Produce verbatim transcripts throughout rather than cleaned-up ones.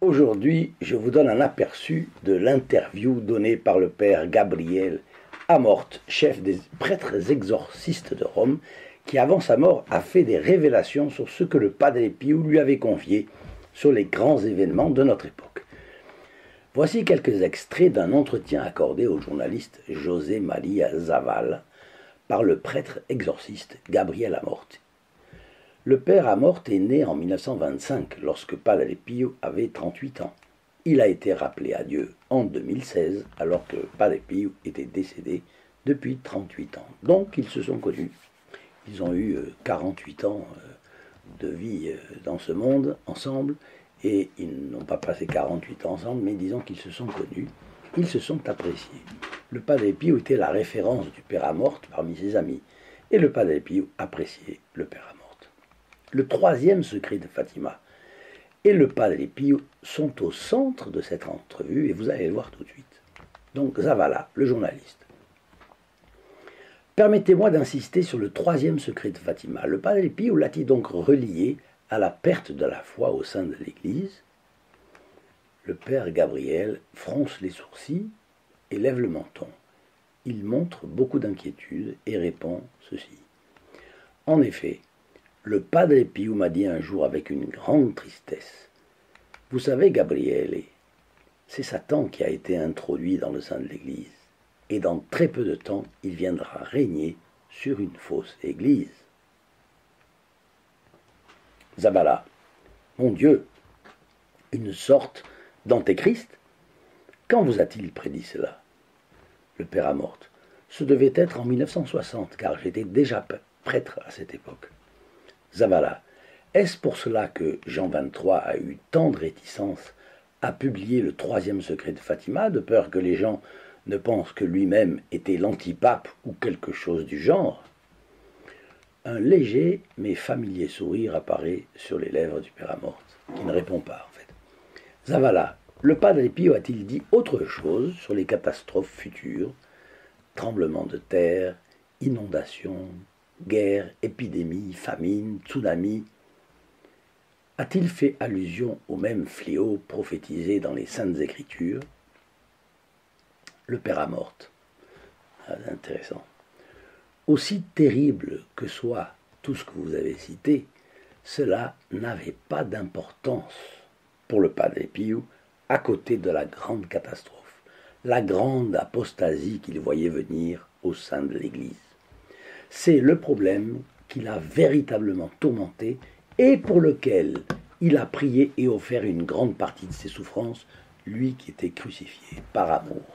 Aujourd'hui, je vous donne un aperçu de l'interview donnée par le père Gabriel Amort, chef des prêtres exorcistes de Rome, qui avant sa mort a fait des révélations sur ce que le Padre Pio lui avait confié sur les grands événements de notre époque. Voici quelques extraits d'un entretien accordé au journaliste José María Zavala par le prêtre exorciste Gabriel Amort. Le père Amort est né en mille neuf cent vingt-cinq, lorsque Padre Pio avait trente-huit ans. Il a été rappelé à Dieu en deux mille seize, alors que Padre Pio était décédé depuis trente-huit ans. Donc ils se sont connus. Ils ont eu quarante-huit ans de vie dans ce monde ensemble, et ils n'ont pas passé quarante-huit ans ensemble, mais disons qu'ils se sont connus, ils se sont appréciés. Le Padre Pio était la référence du père Amort parmi ses amis, et le Padre Pio appréciait le père Amort. Le troisième secret de Fatima et le Padre Pio sont au centre de cette entrevue, et vous allez le voir tout de suite. Donc Zavala, le journaliste. Permettez-moi d'insister sur le troisième secret de Fatima. Le Padre Pio l'a-t-il donc relié à la perte de la foi au sein de l'Église? Le père Gabriel fronce les sourcils et lève le menton. Il montre beaucoup d'inquiétude et répond ceci. En effet, le Padre Pio m'a dit un jour avec une grande tristesse, « Vous savez, Gabriele, c'est Satan qui a été introduit dans le sein de l'Église, et dans très peu de temps, il viendra régner sur une fausse Église. » Zavala, mon Dieu, une sorte d'antéchrist? Quand vous a-t-il prédit cela? Le père Amort, ce devait être en mille neuf cent soixante, car j'étais déjà prêtre à cette époque. Zavala, est-ce pour cela que Jean vingt-trois a eu tant de réticence à publier le troisième secret de Fatima, de peur que les gens ne pensent que lui-même était l'antipape ou quelque chose du genre? Un léger mais familier sourire apparaît sur les lèvres du père Amort, qui ne répond pas en fait. Zavala, le Padre Pio a-t-il dit autre chose sur les catastrophes futures, tremblements de terre, inondations, guerre, épidémie, famine, tsunami? A-t-il fait allusion aux mêmes fléaux prophétisés dans les Saintes Écritures? Le père Amort. Ah, c'est intéressant. Aussi terrible que soit tout ce que vous avez cité, cela n'avait pas d'importance pour le Padre Pio à côté de la grande catastrophe, la grande apostasie qu'il voyait venir au sein de l'Église. C'est le problème qu'il a véritablement tourmenté et pour lequel il a prié et offert une grande partie de ses souffrances, lui qui était crucifié par amour.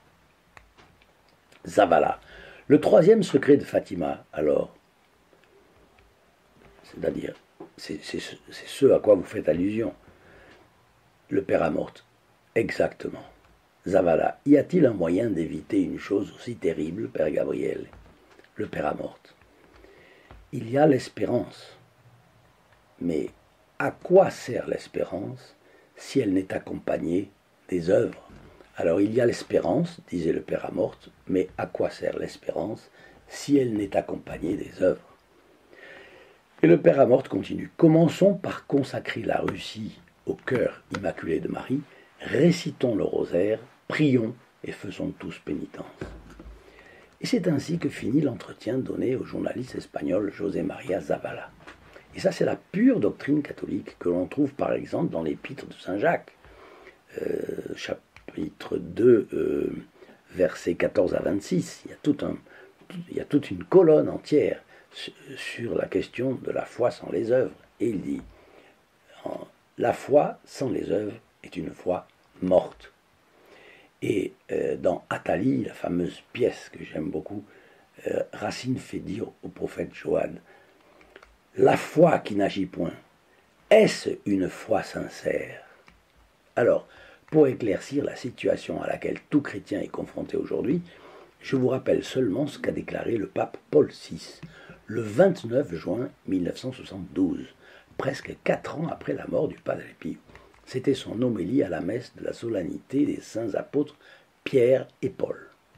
Zavala, le troisième secret de Fatima, alors, c'est-à-dire, c'est, c'est, c'est ce à quoi vous faites allusion. Le père Amort, exactement. Zavala, y a-t-il un moyen d'éviter une chose aussi terrible, père Gabriel? Le père Amort. Il y a l'espérance. Mais à quoi sert l'espérance si elle n'est accompagnée des œuvres? Alors il y a l'espérance, disait le père Amort, mais à quoi sert l'espérance si elle n'est accompagnée des œuvres? Et le père Amort continue. Commençons par consacrer la Russie au cœur immaculé de Marie, récitons le rosaire, prions et faisons tous pénitence. Et c'est ainsi que finit l'entretien donné au journaliste espagnol José María Zavala. Et ça, c'est la pure doctrine catholique que l'on trouve par exemple dans l'épître de Saint Jacques, euh, chapitre deux, euh, versets quatorze à vingt-six. Il y a, tout un, il y a toute une colonne entière sur la question de la foi sans les œuvres. Et il dit, la foi sans les œuvres est une foi morte. Et euh, dans Athalie, la fameuse pièce que j'aime beaucoup, euh, Racine fait dire au prophète Joanne, « La foi qui n'agit point, est-ce une foi sincère ?» Alors, pour éclaircir la situation à laquelle tout chrétien est confronté aujourd'hui, je vous rappelle seulement ce qu'a déclaré le pape Paul six, le vingt-neuf juin mille neuf cent soixante-douze, presque quatre ans après la mort du Padre Pio. C'était son homélie à la messe de la solennité des saints apôtres Pierre et Paul.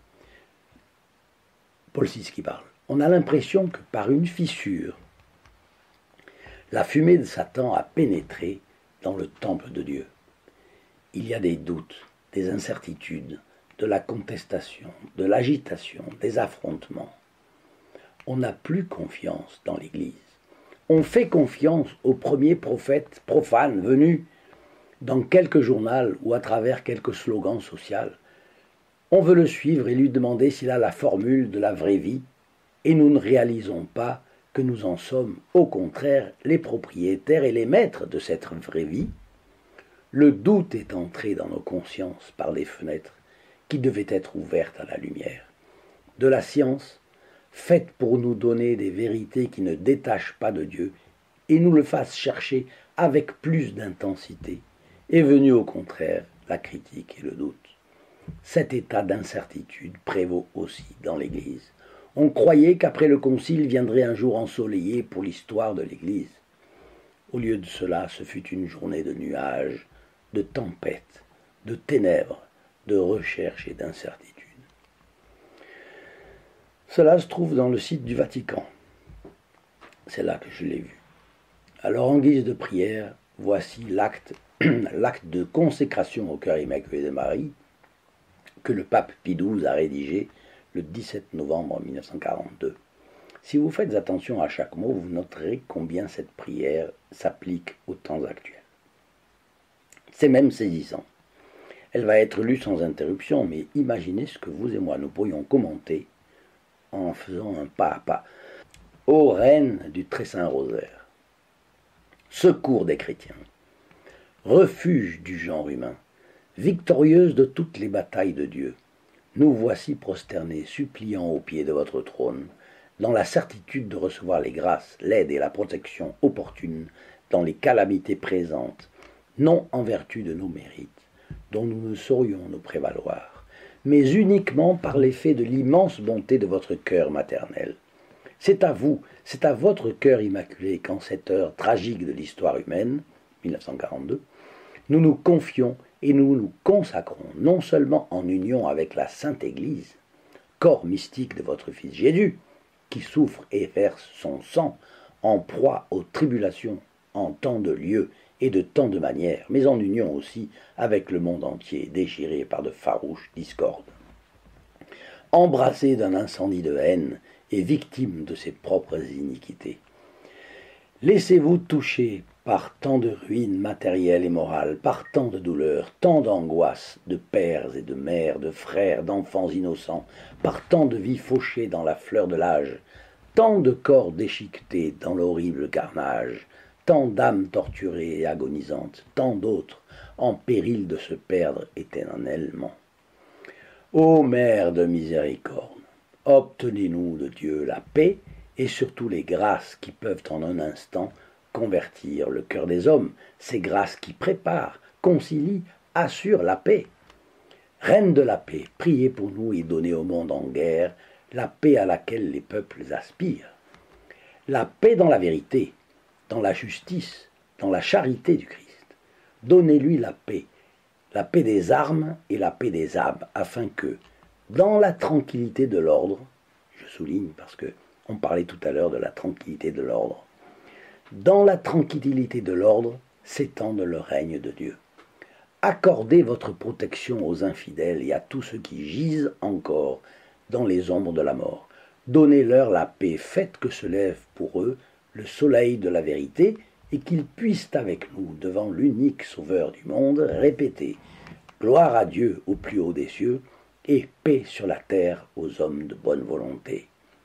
Paul six qui parle. On a l'impression que par une fissure, la fumée de Satan a pénétré dans le temple de Dieu. il y a des doutes, des incertitudes, de la contestation, de l'agitation, des affrontements. On n'a plus confiance dans l'Église. On fait confiance au premier prophète profane venu dans quelques journaux ou à travers quelques slogans sociaux. On veut le suivre et lui demander s'il a la formule de la vraie vie, et nous ne réalisons pas que nous en sommes, au contraire, les propriétaires et les maîtres de cette vraie vie. Le doute est entré dans nos consciences par des fenêtres qui devaient être ouvertes à la lumière. De la science, faite pour nous donner des vérités qui ne détachent pas de Dieu et nous le fassent chercher avec plus d'intensité, est venu au contraire la critique et le doute. Cet état d'incertitude prévaut aussi dans l'Église. On croyait qu'après le concile viendrait un jour ensoleillé pour l'histoire de l'Église. Au lieu de cela, ce fut une journée de nuages, de tempêtes, de ténèbres, de recherche et d'incertitude. Cela se trouve dans le site du Vatican. C'est là que je l'ai vu. Alors, en guise de prière, voici l'acte, l'acte de consécration au cœur immaculé de Marie que le pape Pie douze a rédigé le dix-sept novembre mille neuf cent quarante-deux. Si vous faites attention à chaque mot, vous noterez combien cette prière s'applique aux temps actuels. C'est même saisissant. Elle va être lue sans interruption, mais imaginez ce que vous et moi nous pourrions commenter en faisant un pas à pas. Ô Reine du Très Saint Rosaire, secours des chrétiens, refuge du genre humain, victorieuse de toutes les batailles de Dieu, nous voici prosternés, suppliants au pied de votre trône, dans la certitude de recevoir les grâces, l'aide et la protection opportunes dans les calamités présentes, non en vertu de nos mérites, dont nous ne saurions nous prévaloir, mais uniquement par l'effet de l'immense bonté de votre cœur maternel. C'est à vous, c'est à votre cœur immaculé qu'en cette heure tragique de l'histoire humaine, mille neuf cent quarante-deux, nous nous confions et nous nous consacrons non seulement en union avec la Sainte Église, corps mystique de votre Fils Jésus, qui souffre et verse son sang en proie aux tribulations en tant de lieux et de tant de manières, mais en union aussi avec le monde entier déchiré par de farouches discordes. Embrassé d'un incendie de haine et victime de ses propres iniquités, laissez-vous toucher par tant de ruines matérielles et morales, par tant de douleurs, tant d'angoisses, de pères et de mères, de frères, d'enfants innocents, par tant de vies fauchées dans la fleur de l'âge, tant de corps déchiquetés dans l'horrible carnage, tant d'âmes torturées et agonisantes, tant d'autres en péril de se perdre éternellement. Ô Mère de miséricorde, obtenez-nous de Dieu la paix et surtout les grâces qui peuvent en un instant convertir le cœur des hommes, ces grâces qui préparent, concilient, assurent la paix. Reine de la paix, priez pour nous et donnez au monde en guerre la paix à laquelle les peuples aspirent. La paix dans la vérité, dans la justice, dans la charité du Christ. Donnez-lui la paix, la paix des armes et la paix des âmes, afin que, dans la tranquillité de l'ordre, je souligne parce que on parlait tout à l'heure de la tranquillité de l'ordre, dans la tranquillité de l'ordre s'étende le règne de Dieu. Accordez votre protection aux infidèles et à tous ceux qui gisent encore dans les ombres de la mort. Donnez-leur la paix, faites que se lève pour eux le soleil de la vérité et qu'ils puissent avec nous, devant l'unique Sauveur du monde, répéter « Gloire à Dieu au plus haut des cieux et paix sur la terre aux hommes de bonne volonté ».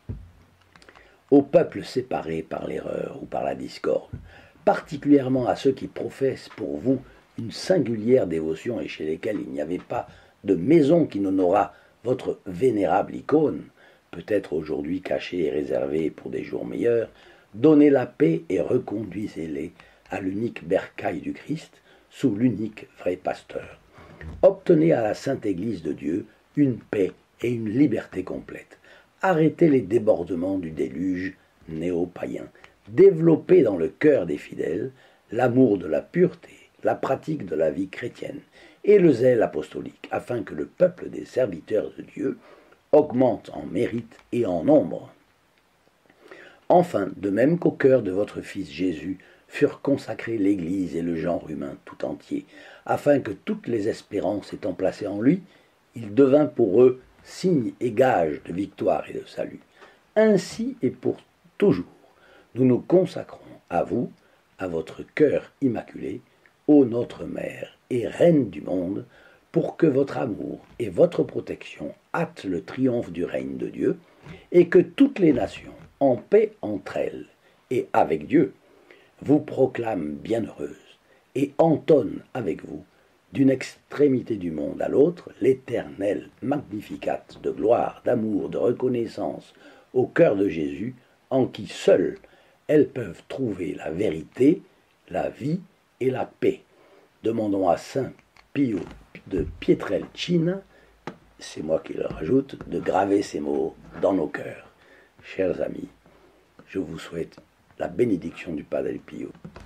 Aux peuples séparés par l'erreur ou par la discorde, particulièrement à ceux qui professent pour vous une singulière dévotion et chez lesquels il n'y avait pas de maison qui n'honorât votre vénérable icône, peut-être aujourd'hui cachée et réservée pour des jours meilleurs, donnez la paix et reconduisez-les à l'unique bercail du Christ, sous l'unique vrai pasteur. Obtenez à la Sainte Église de Dieu une paix et une liberté complète. Arrêtez les débordements du déluge néo-païen. Développez dans le cœur des fidèles l'amour de la pureté, la pratique de la vie chrétienne et le zèle apostolique, afin que le peuple des serviteurs de Dieu augmente en mérite et en nombre. Enfin, de même qu'au cœur de votre Fils Jésus furent consacrés l'Église et le genre humain tout entier, afin que toutes les espérances étant placées en lui, il devint pour eux signe et gage de victoire et de salut. Ainsi et pour toujours, nous nous consacrons à vous, à votre cœur immaculé, ô notre Mère et Reine du monde, pour que votre amour et votre protection hâtent le triomphe du règne de Dieu, et que toutes les nations, en paix entre elles et avec Dieu, vous proclament bienheureuse et entonnent avec vous, d'une extrémité du monde à l'autre, l'éternel Magnificat de gloire, d'amour, de reconnaissance au cœur de Jésus, en qui seules elles peuvent trouver la vérité, la vie et la paix. Demandons à Saint Pio de Pietrelcina, c'est moi qui le rajoute, de graver ces mots dans nos cœurs. Chers amis, je vous souhaite la bénédiction du Padre Pio.